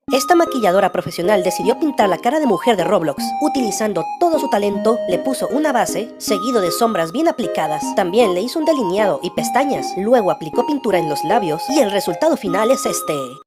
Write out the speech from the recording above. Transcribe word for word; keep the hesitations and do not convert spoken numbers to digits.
Esta maquilladora profesional decidió pintar la cara de mujer de Roblox. Utilizando todo su talento, le puso una base, seguido de sombras bien aplicadas. También le hizo un delineado y pestañas. Luego aplicó pintura en los labios y el resultado final es este.